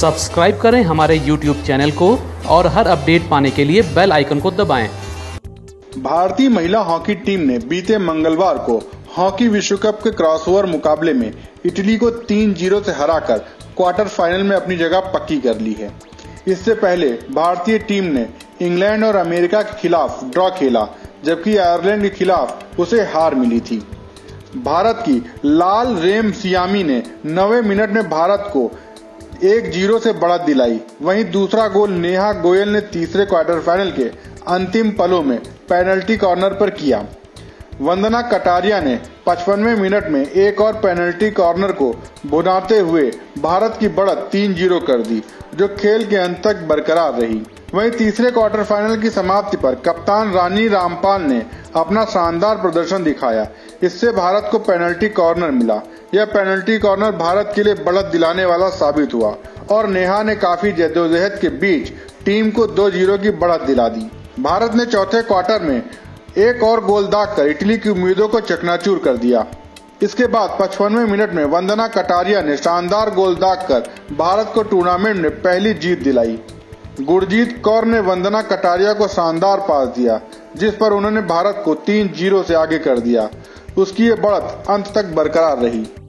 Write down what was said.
Subscribe करें हमारे YouTube channel को और हर अपडेट पाने के लिए बेल आइकन को दबाएं। भारतीय महिला हॉकी टीम ने बीते मंगलवार को हॉकी विश्व कप के क्रॉसओवर मुकाबले में इटली को 3-0 से हराकर क्वार्टर फाइनल में अपनी जगह पक्की कर ली है। इससे पहले भारतीय टीम ने इंग्लैंड और अमेरिका के खिलाफ ड्रॉ खेला, जबकि आयरलैंड के खिलाफ उसे हार मिली थी। भारत की लाल रेम सियामी ने 9वें मिनट में भारत को 1-0 से बढ़त दिलाई। वहीं दूसरा गोल नेहा गोयल ने तीसरे क्वार्टर फाइनल के अंतिम पलों में पेनल्टी कॉर्नर पर किया। वंदना कटारिया ने 55वें मिनट में एक और पेनल्टी कॉर्नर को भुनाते हुए भारत की बढ़त 3-0 कर दी, जो खेल के अंत तक बरकरार रही। वहीं तीसरे क्वार्टर फाइनल की समाप्ति पर कप्तान रानी रामपाल ने अपना शानदार प्रदर्शन दिखाया। इससे भारत को पेनल्टी कॉर्नर मिला। यह पेनल्टी कॉर्नर भारत के लिए बढ़त दिलाने वाला साबित हुआ और नेहा ने काफी जद्दोजहद के बीच टीम को 2-0 की बढ़त दिला दी। भारत ने चौथे क्वार्टर में एक और गोल दागकर इटली की उम्मीदों को चकनाचूर कर दिया। इसके बाद 55वें मिनट में वंदना कटारिया ने शानदार गोल दागकर भारत को टूर्नामेंट में पहली जीत दिलाई। गुरजीत कौर ने वंदना कटारिया को शानदार पास दिया, जिस पर उन्होंने भारत को 3-0 से आगे कर दिया। उसकी ये बढ़त अंत तक बरकरार रही।